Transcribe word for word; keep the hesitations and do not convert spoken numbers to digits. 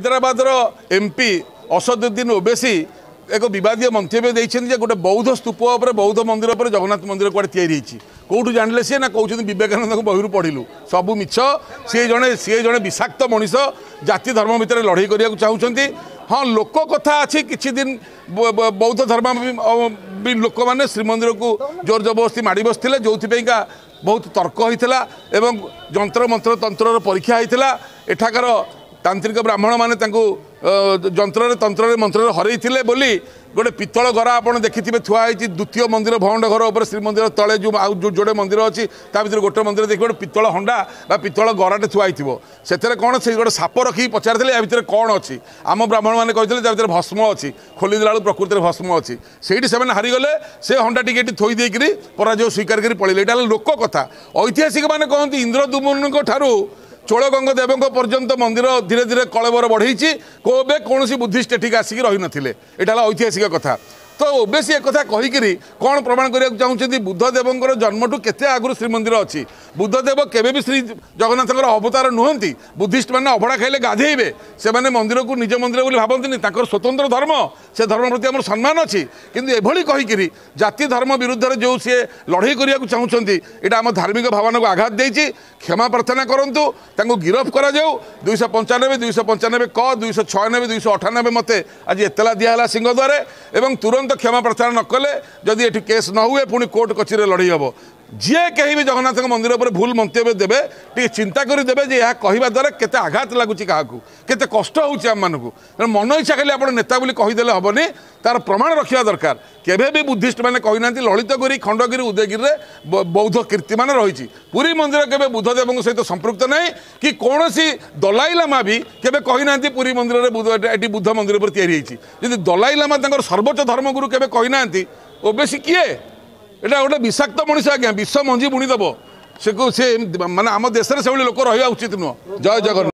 Hyderabad MP Asaduddin Owaisi एक विवादीय मंतव्य देते गोटे बौद्ध स्तूप बौद्ध मंदिर पर जगन्नाथ मंदिर कौटे या कौटू जानिले सी ना कहते विवेकानंद को बही पढ़िलु सबू मिछ सी जड़े सी जड़े विषाक्त मनीष जाति धर्म भितर लड़ाई करने को चाहते। हाँ लोक कथा अच्छी किसी दिन बौद्ध धर्म भी लोक मैंने श्रीमंदिर को जोर जबरदस्ती माड़ बसते जो बहुत तर्क होता एवं जंत्र मंत्र तंत्र परीक्षा होता एठाकार तांत्रिक ब्राह्मण माने जंत्र तंत्र मंत्र हरई बोली गोटे पितल गरा आप देखिए थुआई द्वितीय मंदिर भवंड घर उपर श्रीमंदिर तले जो जो जोड़े मंदिर अच्छी भर गोटे मंदिर देखिए गोटे पितल हंडा बा पितल गराटे थुआई से कौन से गोटे साप रखी पचारे या कौन अच्छी आम ब्राह्मण मैंने कहते भस्म अच्छी खोलीदेला प्रकृति भस्म अच्छी से हारीगले से हंडा टी थोई देकर पराजय स्वीकार कर पड़े यहाँ लोक कथा ऐतिहासिक मैंने कहते इंद्रदुम्न ठारू चोलगंग देव पर्यंत मंदिर धीरे धीरे कलेबर बढ़ई कोबे कौन बुद्धिस्ट एठिक आसिक रही नथिले एटा ऐतिहासिक कथा। तो ओवैसी एक कथा कहीकि कौन प्रमाण करने चाहते बुद्धदेवर जन्मठू केते आगुरी श्रीमंदिर अच्छी बुद्धदेव केवे भी श्री जगन्नाथ अवतार नुहति बुद्धिस्ट मैंने अभड़ा खाइले गाधेबे से मैंने मंदिर को निज मंदिर बोली भावती स्वतंत्र धर्म से धर्म प्रति आम सम्मान अच्छी किंतु एभली कहीकि जाति धर्म विरुद्ध में जो सी लड़ाई करने को चाहते यहाँ आम धार्मिक भावना को आघात देती क्षमा प्रार्थना करूँ गिरफ कर दुईश पंचानबे दुईश पंचानबे क दुईश छयानबे दुईश अठानबे मत आज एतला दिहला सिंहद्वारे एवं तुरंत क्षमा प्रार्थना न कले जदि ये केस न हुए पुणी कोर्ट कचेरी लड़ई हम जी कहीं भी जगन्नाथ मंदिर पर भूल मंतव्य देवे टी चिंता करदे जे यह कहवा द्वारा केते आघात लगुच क्या केते कष्ट होउछि आम मानकु मन इच्छा खाली आप नेता बोली कहीदेले हेनी तार प्रमाण रखा दरकार केवे भी बुद्धिस्ट मैंने कहीना ललितगिरी खंडगिरी उदयगिरी बौद्ध कीर्तिमान रही पुरी मंदिर केवे बुद्धदेव सहित संपृक्त नहीं कि कौन दलाई लामा भी केवे कहीना पुरी मंदिर में बुद्ध मंदिर पर या दलाई लामा सर्वोच्च धर्मगुरु केवे कहीना ओवैसी किए एटा गोटे विषाक्त मनीष आज्ञा विश्व मंजी बुणीदेव से माने आम देश में से लोक रहा उचित नुह। जय जगन्नाथ।